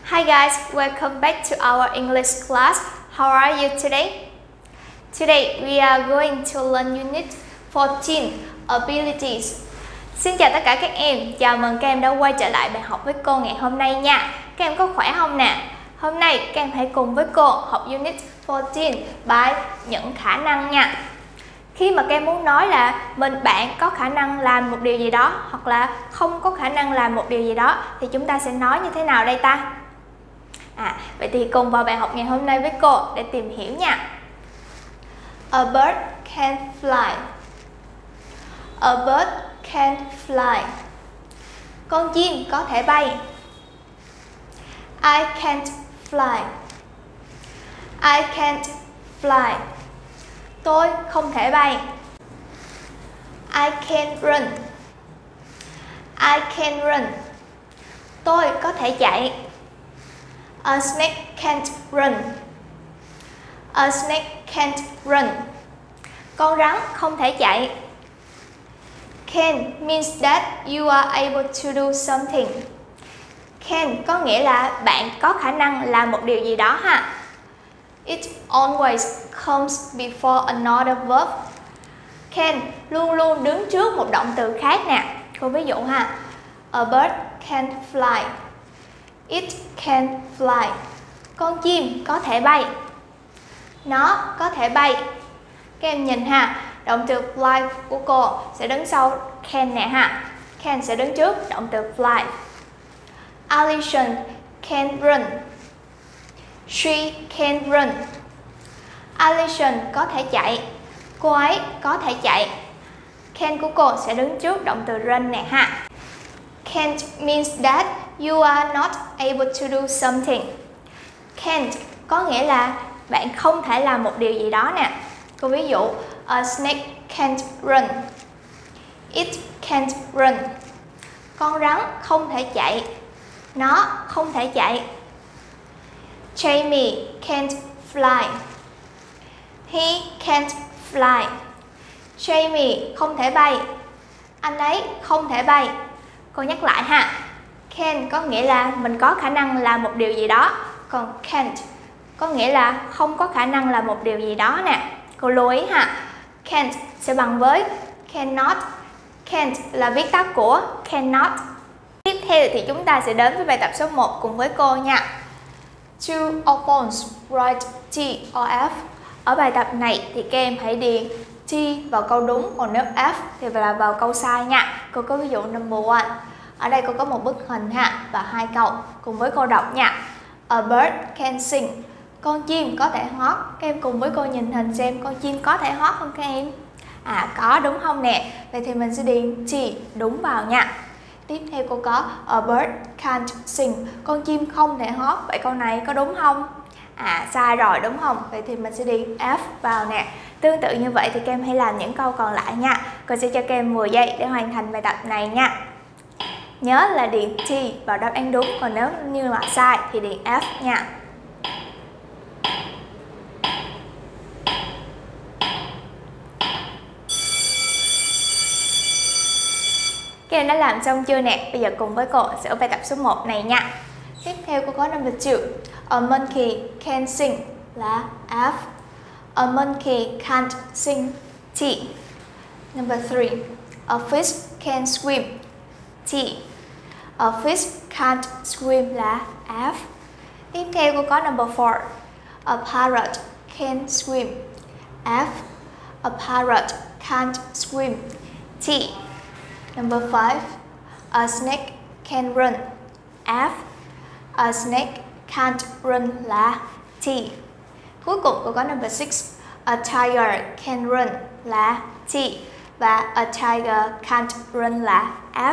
Hi guys, welcome back to our English class. How are you today? Today we are going to learn Unit 14, Abilities. Xin chào tất cả các em, chào mừng các em đã quay trở lại bài học với cô ngày hôm nay nha. Các em có khỏe không nè? Hôm nay các em hãy cùng với cô học Unit 14 bài những khả năng nha. Khi mà các em muốn nói là bạn có khả năng làm một điều gì đó hoặc là không có khả năng làm một điều gì đó thì chúng ta sẽ nói như thế nào đây ta? Vậy thì cùng vào bài học ngày hôm nay với cô để tìm hiểu nha. A bird can fly. A bird can fly. Con chim có thể bay. I can't fly. I can't fly. Tôi không thể bay. I can run. I can run. Tôi có thể chạy. A snake can't run. A snake can't run. Con rắn không thể chạy. Can means that you are able to do something. Can có nghĩa là bạn có khả năng làm một điều gì đó ha. It always comes before another verb. Can luôn luôn đứng trước một động từ khác nè. Cô ví dụ ha. A bird can fly. It can fly. Con chim có thể bay. Nó có thể bay. Các em nhìn ha, động từ fly của cô sẽ đứng sau can nè ha. Can sẽ đứng trước động từ fly. Alison can run. She can run. Alison có thể chạy. Cô ấy có thể chạy. Can của cô sẽ đứng trước động từ run nè ha. Can't means that you are not able to do something. Can't có nghĩa là bạn không thể làm một điều gì đó nè. Cô ví dụ, a snake can't run. It can't run. Con rắn không thể chạy. Nó không thể chạy. Jamie can't fly. He can't fly. Jamie không thể bay. Anh ấy không thể bay. Cô nhắc lại ha. Can có nghĩa là mình có khả năng làm một điều gì đó. Còn can't có nghĩa là không có khả năng làm một điều gì đó nè. Cô lưu ý ha. Can't sẽ bằng với cannot. Can't là viết tắt của cannot. Tiếp theo thì chúng ta sẽ đến với bài tập số 1 cùng với cô nha. True or false, write T or F. Ở bài tập này thì các em hãy điền T vào câu đúng, còn nếu F thì là vào câu sai nha. Cô có ví dụ number 1. Ở đây cô có một bức hình ha và 2 câu cùng với cô đọc nha. A bird can sing. Con chim có thể hót. Các em cùng với cô nhìn hình xem con chim có thể hót không các em? Có đúng không nè? Vậy thì mình sẽ điền T đúng vào nha. Tiếp theo cô có a bird can't sing. Con chim không thể hót. Vậy câu này có đúng không? Sai rồi đúng không? Vậy thì mình sẽ điền F vào nè. Tương tự như vậy thì các em hãy làm những câu còn lại nha. Cô sẽ cho các em 10 giây để hoàn thành bài tập này nha. Nhớ là điền T vào đáp án đúng, còn nếu như mà sai thì điền F nha. Các em đã làm xong chưa nè? Bây giờ cùng với cô sửa bài tập số 1 này nha. Tiếp theo cô có number 2. A monkey can sing là F. A monkey can't sing T. Number 3. A fish can swim T. A fish can't swim là F. Tiếp theo cô có number 4. A parrot can swim F. A parrot can't swim T. Number 5. A snake can run F. A snake can't run là T. Cuối cùng cô có number 6. A tiger can run là T. Và a tiger can't run là F.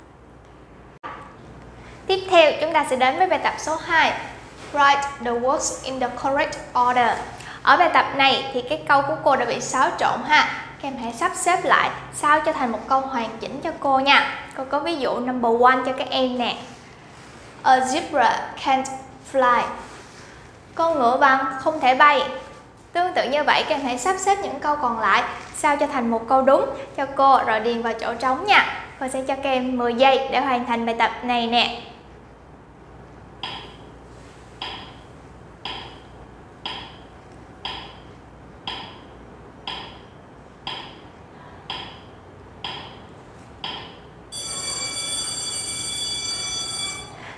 Tiếp theo chúng ta sẽ đến với bài tập số 2. Write the words in the correct order. Ở bài tập này thì cái câu của cô đã bị xáo trộn ha. Các em hãy sắp xếp lại sao cho thành một câu hoàn chỉnh cho cô nha. Cô có ví dụ number 1 cho các em nè. A zebra can't fly. Con ngựa vằn không thể bay. Tương tự như vậy các em hãy sắp xếp những câu còn lại sao cho thành một câu đúng cho cô rồi điền vào chỗ trống nha. Cô sẽ cho các em 10 giây để hoàn thành bài tập này nè.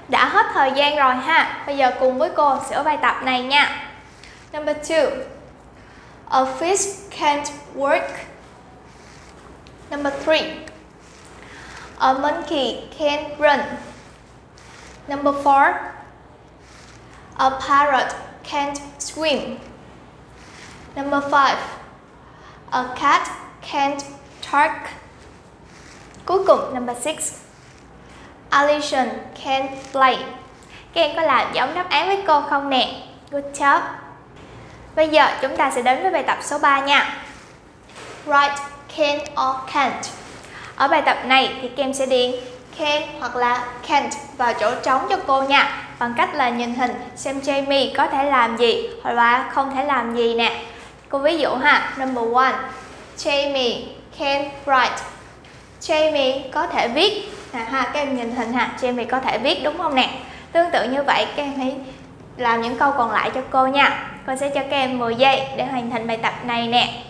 Đã hết thời gian rồi ha. Bây giờ cùng với cô sửa bài tập này nha. Number 2. A fish can't work. Number 3. A monkey can't run. Number 4. A parrot can't swim. Number 5. A cat can't talk. Cuối cùng number 6. A lion can't play. Các em có làm giống đáp án với cô không nè? Good job. Bây giờ chúng ta sẽ đến với bài tập số 3 nha. Write can or can't. Ở bài tập này thì các em sẽ điền can hoặc là can't vào chỗ trống cho cô nha. Bằng cách là nhìn hình xem Jamie có thể làm gì hoặc là không thể làm gì nè. Cô ví dụ ha. Number 1. Jamie can write. Jamie có thể viết. Các em nhìn hình ha. Jamie có thể viết đúng không nè? Tương tự như vậy các em hãy làm những câu còn lại cho cô nha. Cô sẽ cho các em 10 giây để hoàn thành bài tập này nè.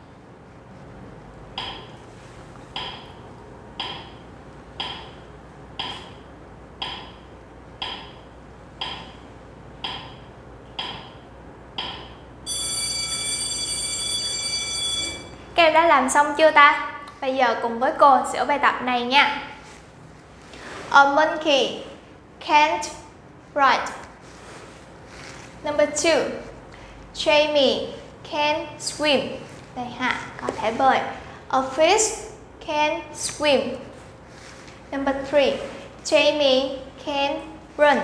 Các em đã làm xong chưa ta? Bây giờ cùng với cô sửa bài tập này nha. A monkey can't write. Number 2. Jamie can swim. Đây ha, có thể bơi. A fish can swim. Number 3. Jamie can run.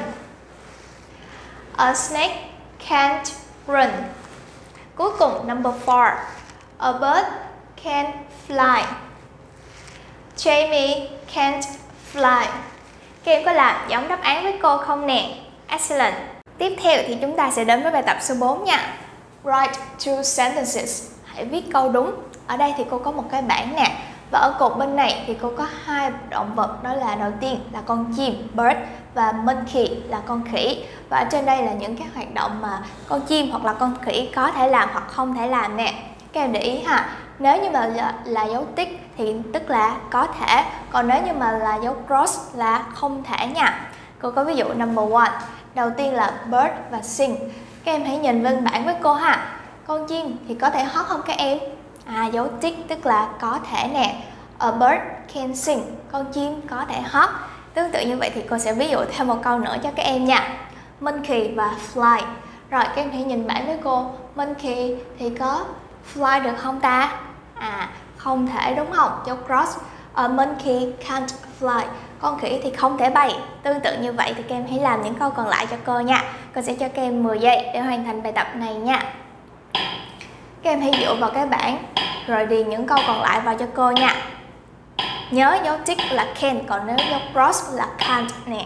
A snake can't run. Cuối cùng number 4. A bird can fly. Jamie can't fly. Các em có làm giống đáp án với cô không nè? Excellent. Tiếp theo thì chúng ta sẽ đến với bài tập số 4 nha. Write 2 sentences. Hãy viết câu đúng. Ở đây thì cô có một cái bảng nè. Và ở cột bên này thì cô có 2 động vật. Đó là đầu tiên là con chim, bird, và monkey là con khỉ. Và ở trên đây là những cái hoạt động mà con chim hoặc là con khỉ có thể làm hoặc không thể làm nè. Các em để ý ha. Nếu như mà là dấu tích thì tức là có thể. Còn nếu như mà là dấu cross là không thể nha. Cô có ví dụ number 1. Đầu tiên là bird và sing. Các em hãy nhìn lên bảng với cô ha. Con chim thì có thể hót không các em? Dấu tích tức là có thể nè. A bird can sing. Con chim có thể hót. Tương tự như vậy thì cô sẽ ví dụ thêm một câu nữa cho các em nha. Monkey và fly. Rồi các em hãy nhìn bảng với cô. Monkey thì có fly được không ta? Không thể đúng không? Dấu cross. A monkey can't fly. Con khỉ thì không thể bay. Tương tự như vậy thì các em hãy làm những câu còn lại cho cô nha. Cô sẽ cho các em 10 giây để hoàn thành bài tập này nha. Các em hãy dựa vào cái bảng rồi điền những câu còn lại vào cho cô nha. Nhớ dấu tick là can, còn nếu dấu cross là can't nè.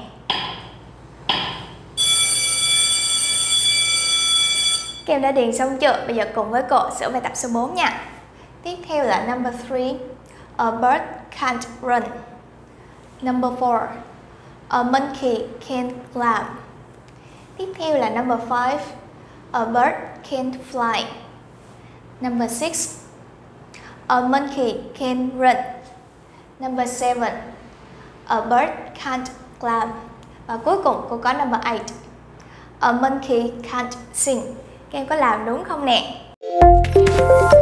Các em đã điền xong chưa? Bây giờ cùng với cô sửa bài tập số 4 nha. Tiếp theo là number 3. A bird can't run. Number 4. A monkey can't climb. Tiếp theo là number 5. A bird can't fly. Number 6. A monkey can run. Number 7. A bird can't climb. Và cuối cùng cô có number 8. A monkey can't sing. Các em có làm đúng không nè?